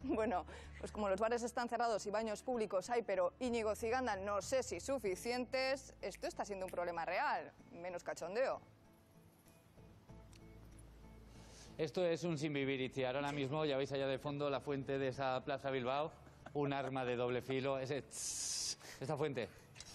Bueno, pues como los bares están cerrados y baños públicos hay, pero Íñigo Ciganda, no sé si suficientes, esto está siendo un problema real, menos cachondeo. Esto es un sin vivir, Itziar. Ahora mismo ya veis allá de fondo la fuente de esa Plaza Bilbao, un arma de doble filo, esta fuente.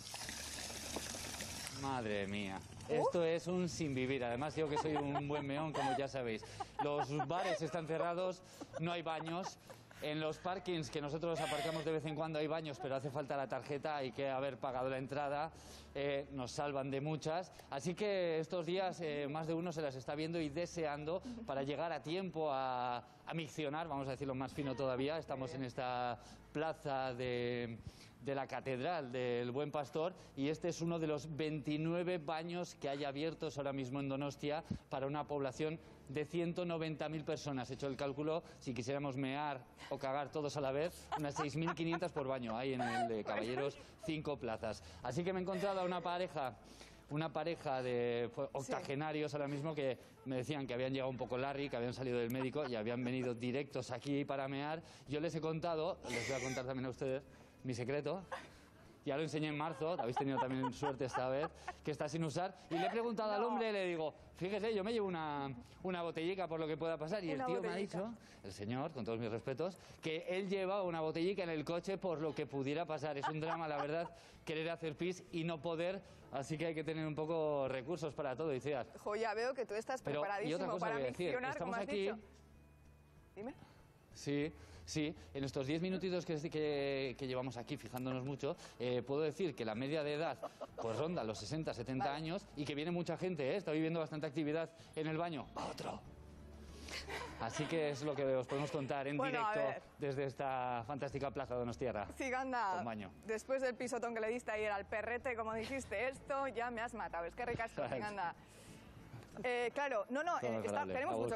Madre mía. Esto es un sin vivir. Además, yo que soy un buen meón, como ya sabéis. Los bares están cerrados, no hay baños. En los parkings que nosotros aparcamos de vez en cuando hay baños, pero hace falta la tarjeta, hay que haber pagado la entrada, nos salvan de muchas. Así que estos días más de uno se las está viendo y deseando para llegar a tiempo a miccionar, vamos a decirlo más fino todavía. Estamos en esta plaza de la Catedral del Buen Pastor y este es uno de los 29 baños que hay abiertos ahora mismo en Donostia para una población de 190.000 personas. He hecho el cálculo, si quisiéramos mear o cagar todos a la vez, unas 6.500 por baño hay en el de Caballeros, 5 plazas. Así que me he encontrado a una pareja de octogenarios ahora mismo que me decían que habían llegado un poco Larry, que habían salido del médico y habían venido directos aquí para mear. Yo les he contado, les voy a contar también a ustedes, mi secreto. Ya lo enseñé en marzo, habéis tenido también suerte esta vez, que está sin usar. Y le he preguntado al hombre, le digo, fíjese, yo me llevo una botellica por lo que pueda pasar. Y el tío me ha dicho, el señor, con todos mis respetos, que él lleva una botellica en el coche por lo que pudiera pasar. Es un drama, la verdad, querer hacer pis y no poder, así que hay que tener un poco recursos para todo, Itziar. Jo, ya veo que tú estás preparadísimo para miccionar, como has dicho. Dime. Sí, en estos 10 minutitos que llevamos aquí, fijándonos mucho, puedo decir que la media de edad pues ronda los 60, 70 años y que viene mucha gente, está viviendo bastante actividad en el baño. ¡Va otro! Así que es lo que os podemos contar en directo desde esta fantástica plaza de Donostiarra. Ciganda, después del pisotón que le diste ayer al perrete, como dijiste, esto ya me has matado. Es que ricasco, Ciganda. Claro, tenemos mucho